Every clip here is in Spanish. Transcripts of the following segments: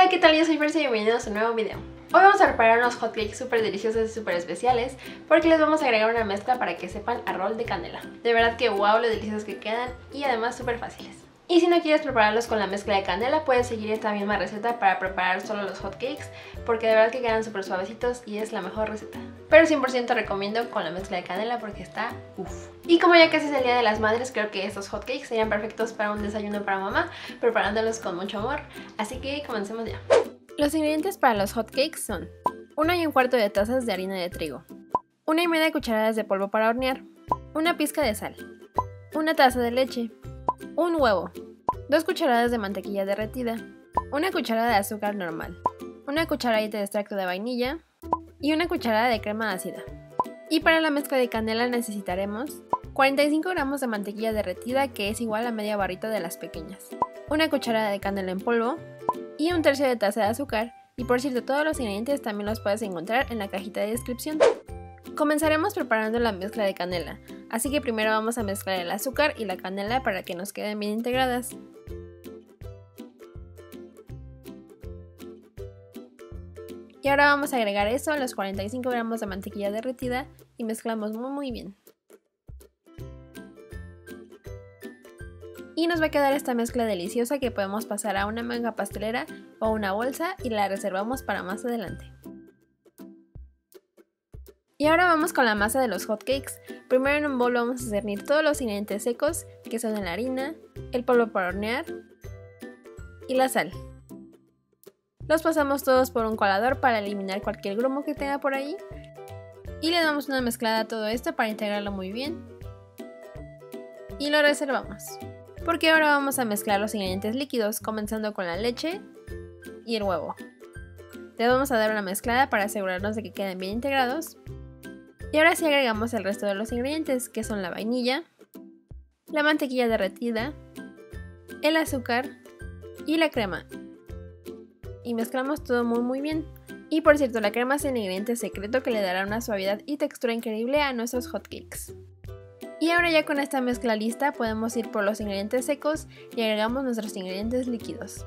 Hola, ¿qué tal? Yo soy Percy y bienvenidos a un nuevo video. Hoy vamos a preparar unos hotcakes súper deliciosos y súper especiales porque les vamos a agregar una mezcla para que sepan a rol de canela. De verdad que wow, lo deliciosos que quedan y además súper fáciles. Y si no quieres prepararlos con la mezcla de canela, puedes seguir esta misma receta para preparar solo los hotcakes porque de verdad que quedan súper suavecitos y es la mejor receta. Pero 100% recomiendo con la mezcla de canela porque está uff. Y como ya casi es el Día de las Madres, creo que estos hotcakes serían perfectos para un desayuno para mamá, preparándolos con mucho amor. Así que comencemos ya. Los ingredientes para los hotcakes son 1 1/4 de tazas de harina de trigo, 1 1/2 cucharadas de polvo para hornear, una pizca de sal, 1 taza de leche, un huevo, 2 cucharadas de mantequilla derretida, 1 cucharada de azúcar normal, 1 cucharadita de extracto de vainilla y 1 cucharada de crema ácida. Y para la mezcla de canela necesitaremos 45 gramos de mantequilla derretida, que es igual a media barrita de las pequeñas, 1 cucharada de canela en polvo y 1/3 de taza de azúcar. Y por cierto, todos los ingredientes también los puedes encontrar en la cajita de descripción. Comenzaremos preparando la mezcla de canela, así que primero vamos a mezclar el azúcar y la canela para que nos queden bien integradas. Y ahora vamos a agregar eso, los 45 gramos de mantequilla derretida, y mezclamos muy bien. Y nos va a quedar esta mezcla deliciosa que podemos pasar a una manga pastelera o una bolsa y la reservamos para más adelante. Y ahora vamos con la masa de los hotcakes. Primero en un bol vamos a cernir todos los ingredientes secos, que son la harina, el polvo para hornear y la sal. Los pasamos todos por un colador para eliminar cualquier grumo que tenga por ahí. Y le damos una mezclada a todo esto para integrarlo muy bien. Y lo reservamos. Porque ahora vamos a mezclar los ingredientes líquidos, comenzando con la leche y el huevo. Le vamos a dar una mezclada para asegurarnos de que queden bien integrados. Y ahora sí agregamos el resto de los ingredientes, que son la vainilla, la mantequilla derretida, el azúcar y la crema. Y mezclamos todo muy bien. Y por cierto, la crema es el ingrediente secreto que le dará una suavidad y textura increíble a nuestros hotcakes. Y ahora ya con esta mezcla lista podemos ir por los ingredientes secos y agregamos nuestros ingredientes líquidos.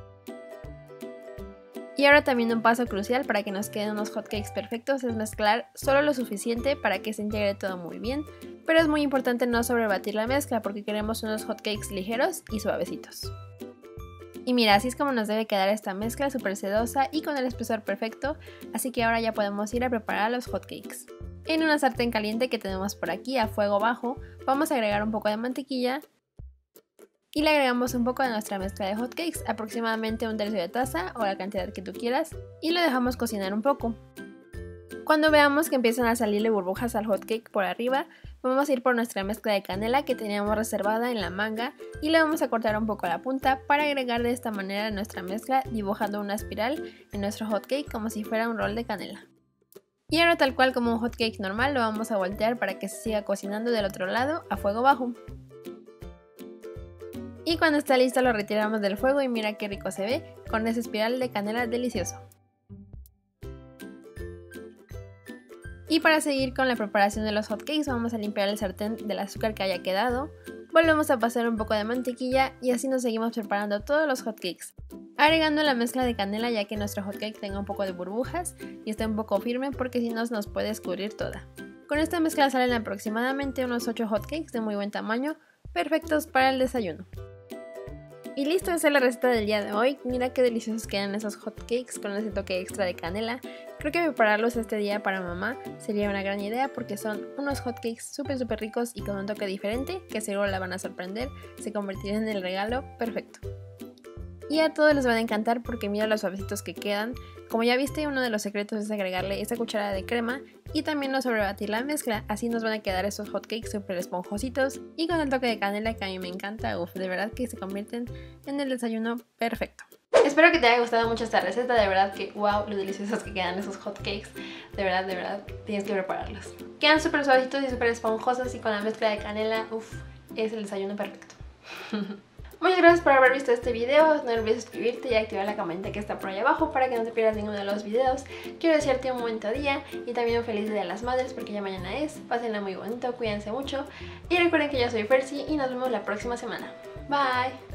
Y ahora también un paso crucial para que nos queden unos hotcakes perfectos es mezclar solo lo suficiente para que se integre todo muy bien, pero es muy importante no sobrebatir la mezcla porque queremos unos hotcakes ligeros y suavecitos. Y mira, así es como nos debe quedar esta mezcla súper sedosa y con el espesor perfecto, así que ahora ya podemos ir a preparar los hotcakes. En una sartén caliente que tenemos por aquí a fuego bajo, vamos a agregar un poco de mantequilla y le agregamos un poco de nuestra mezcla de hotcakes, aproximadamente 1/3 de taza o la cantidad que tú quieras, y lo dejamos cocinar un poco. Cuando veamos que empiezan a salirle burbujas al hotcake por arriba, vamos a ir por nuestra mezcla de canela que teníamos reservada en la manga y le vamos a cortar un poco la punta para agregar de esta manera a nuestra mezcla, dibujando una espiral en nuestro hotcake como si fuera un rol de canela. Y ahora, tal cual como un hotcake normal, lo vamos a voltear para que se siga cocinando del otro lado a fuego bajo. Y cuando está listo lo retiramos del fuego y mira qué rico se ve con esa espiral de canela delicioso. Y para seguir con la preparación de los hotcakes vamos a limpiar el sartén del azúcar que haya quedado, volvemos a pasar un poco de mantequilla y así nos seguimos preparando todos los hotcakes, agregando la mezcla de canela ya que nuestro hotcake tenga un poco de burbujas y esté un poco firme porque si no nos puede escurrir toda. Con esta mezcla salen aproximadamente unos 8 hotcakes de muy buen tamaño, perfectos para el desayuno. Y listo, esa es la receta del día de hoy. Mira qué deliciosos quedan esos hotcakes con ese toque extra de canela. Creo que prepararlos este día para mamá sería una gran idea porque son unos hotcakes súper ricos y con un toque diferente que seguro la van a sorprender, se convertirán en el regalo perfecto. Y a todos les van a encantar porque mira los suavecitos que quedan. Como ya viste, uno de los secretos es agregarle esta cucharada de crema y también no sobrebatir la mezcla, así nos van a quedar esos hotcakes súper esponjositos y con el toque de canela que a mí me encanta. Uf, de verdad que se convierten en el desayuno perfecto. Espero que te haya gustado mucho esta receta, de verdad que wow, lo deliciosos que quedan esos hotcakes, de verdad, tienes que prepararlos. Quedan súper suavecitos y súper esponjosos y con la mezcla de canela, uff, es el desayuno perfecto. Muchas gracias por haber visto este video, no olvides suscribirte y activar la campanita que está por ahí abajo para que no te pierdas ninguno de los videos. Quiero desearte un bonito día y también un feliz Día de las Madres porque ya mañana es. Pásenla muy bonito, cuídense mucho y recuerden que yo soy Percy y nos vemos la próxima semana. Bye.